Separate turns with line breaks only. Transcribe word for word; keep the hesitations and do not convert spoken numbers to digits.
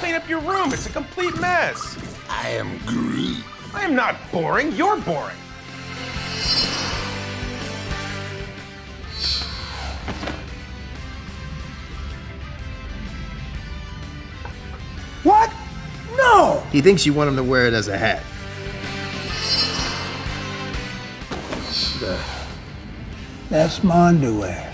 clean up your room. It's a complete mess.
I am Groot.
I am not boring. You're boring.
What? No!
He thinks you want him to wear it as a hat.
That's my underwear.